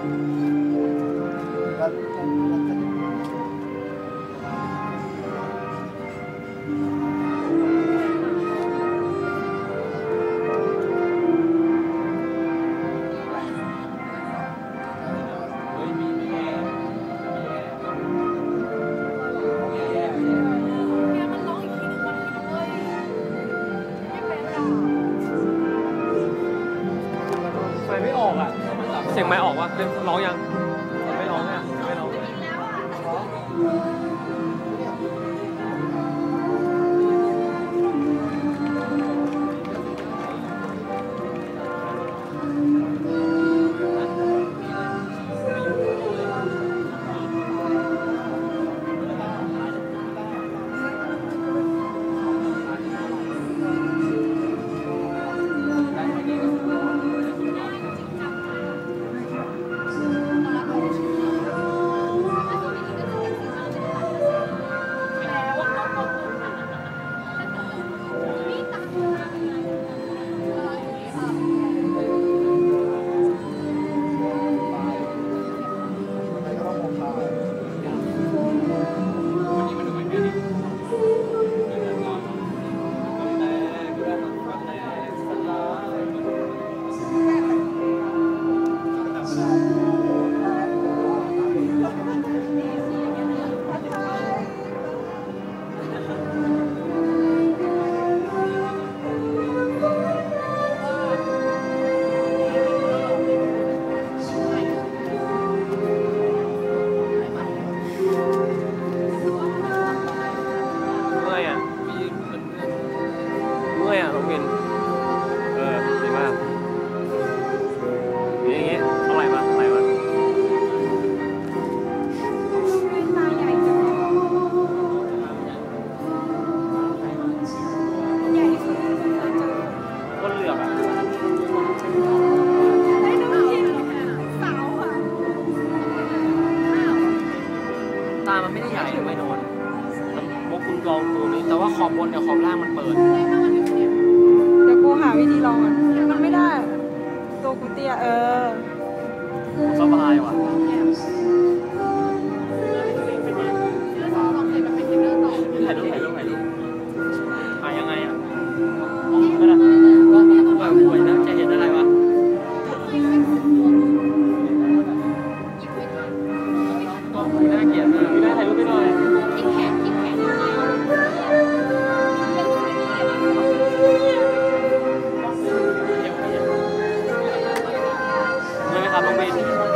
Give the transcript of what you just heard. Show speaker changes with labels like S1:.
S1: ไม่ออกอ่ะเสียงไม่ออกวะร้องยังไม่ร้องอ่ะไม่ร้องมันไม่ได้ใหญ่ไม่โดนพวกคุณลองดูนี่แต่ว่าขอบบนกับขอบล่างมันเปิด
S2: เดี๋ยวกูหาวิธีลองมันไม่ได้ตัวกูเตี้ย
S1: สบายว่ะถ่ายรูปยังไงอ่ะก็ได้ก็ป่วยแล้วจะเห็นอะไรวะน่าเกลียดมากไม่ได้ถ่ายรูปไม่ได้ไม่ไหมครับน้องเบน